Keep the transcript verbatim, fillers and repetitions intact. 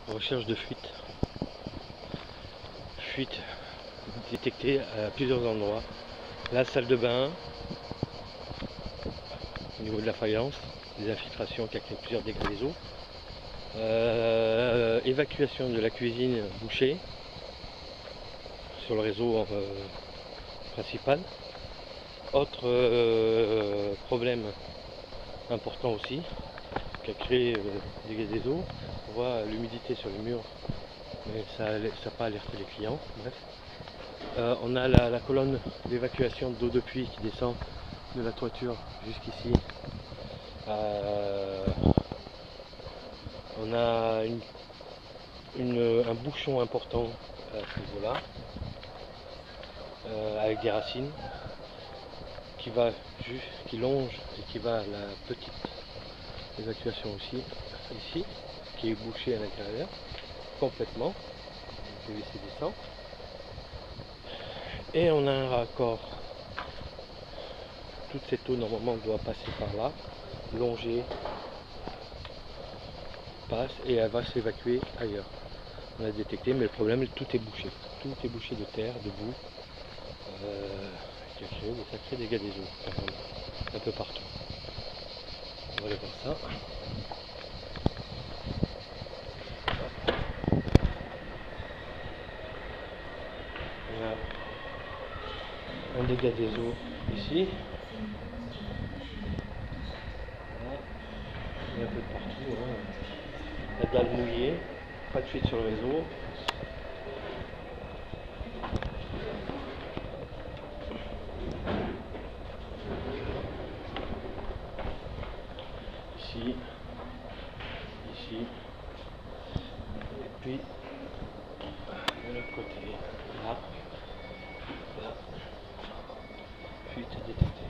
Recherche de fuite. Fuite détectée à plusieurs endroits. La salle de bain, au niveau de la faïence, des infiltrations qui a créé plusieurs dégâts des eaux. Euh, évacuation de la cuisine bouchée sur le réseau euh, principal. Autre euh, problème important aussi qui a créé euh, des dégâts des eaux. On voit l'humidité sur les murs, mais ça n'a pas alerté les clients. Bref. Euh, on a la, la colonne d'évacuation d'eau de pluie qui descend de la toiture jusqu'ici. Euh, on a une, une, un bouchon important à ce niveau-là, euh, avec des racines qui va juste, qui longe et qui va à la petite évacuation aussi ici, qui est bouchée à l'intérieur complètement. Le P V C descend et on a un raccord. Toute cette eau normalement doit passer par là, longer, passe et elle va s'évacuer ailleurs. On a détecté, mais le problème, tout est bouché. Tout est bouché de terre, de boue, euh, qui a créé des sacrés dégâts des eaux, un peu partout. On va aller voir ça. On a un dégât des eaux ici. Voilà. Il y a un peu de partout. Hein. La dalle mouillée, pas de fuite sur le réseau. Ici, ici, et puis de l'autre côté, là, là, fuite détectée.